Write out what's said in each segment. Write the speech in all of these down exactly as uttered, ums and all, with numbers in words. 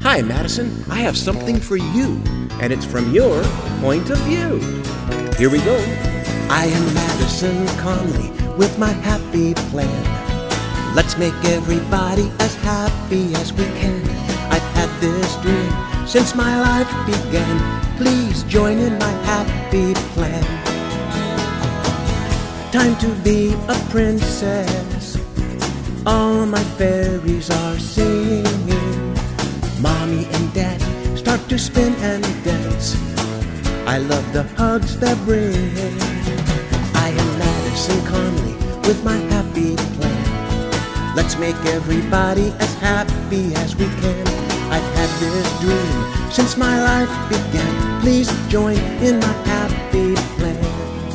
Hi, Madison, I have something for you, and it's from your point of view. Here we go. I am Madison Conley with my happy plan. Let's make everybody as happy as we can. I've had this dream since my life began. Please join in my happy plan. Time to be a princess. All my fairies are singing. Mommy and Daddy start to spin and dance. I love the hugs they're bringing. I am Madison Conley with my happy plan. Let's make everybody as happy as we can. I've had this dream since my life began. Please join in my happy plan.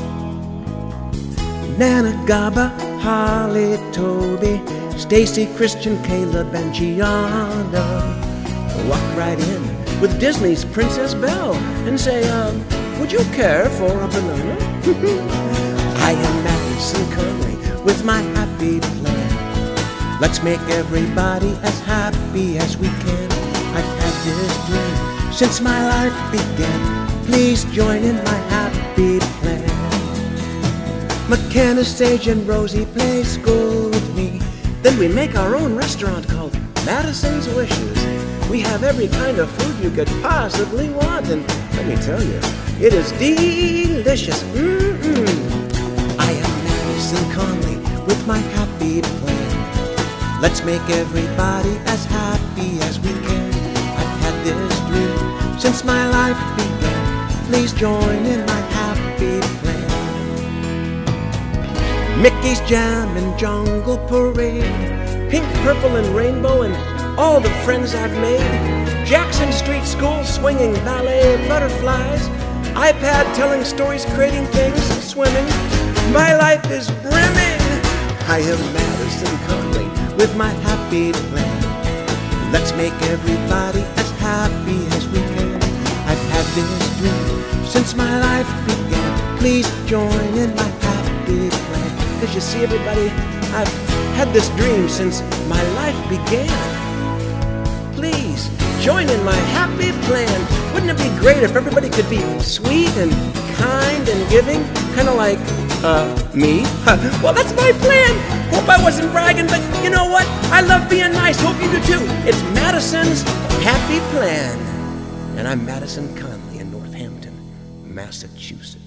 Nana, Gaba, Holly, Toby, Stacy, Christian, Caleb, and Gianna walk right in with Disney's Princess Belle and say, um, would you care for a banana? I am Madison Conley with my happy plan. Let's make everybody as happy as we can. I've had this dream since my life began. Please join in my happy plan. McKenna, Sage, and Rosie play school with me. Then we make our own restaurant called Madison's Wishes. We have every kind of food you could possibly want, and let me tell you, it is delicious. Mm-mm. I am Madison Conley with my happy plan. Let's make everybody as happy as we can. I've had this dream since my life began. Please join in my happy plan. Mickey's Jam and Jungle Parade, Pink, Purple, and Rainbow, and all the friends I've made. Jackson Street School swinging ballet butterflies. iPad telling stories, creating things, swimming. My life is brimming. I am Madison Conley with my happy plan. Let's make everybody as happy as we can. I've had this dream since my life began. Please join in my happy plan. Cause you see, everybody, I've had this dream since my life began. Please join in my happy plan. Wouldn't it be great if everybody could be sweet and kind and giving? Kind of like, uh, me? Well, that's my plan. Hope I wasn't bragging, but you know what? I love being nice. Hope you do too. It's Madison's happy plan. And I'm Madison Conley in Northampton, Massachusetts.